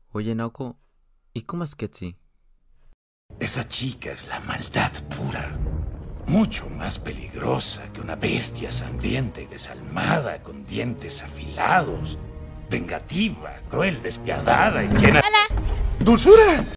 Oye, Naoko, ¿y cómo es Ketsi? Esa chica es la maldad pura. Mucho más peligrosa que una bestia sangrienta y desalmada con dientes afilados. Vengativa, cruel, despiadada y llena... Hola. ¡Dulzura!